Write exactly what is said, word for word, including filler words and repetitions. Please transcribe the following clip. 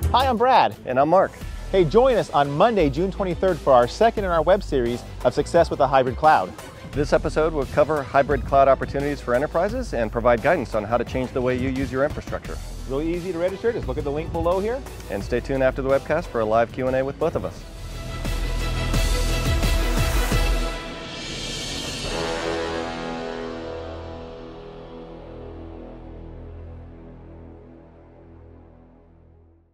Hi, I'm Brad. And I'm Mark. Hey, join us on Monday, June twenty-third for our second in our web series of Success with a Hybrid Cloud. This episode will cover hybrid cloud opportunities for enterprises and provide guidance on how to change the way you use your infrastructure. Really easy to register. Just look at the link below here. And stay tuned after the webcast for a live Q and A with both of us.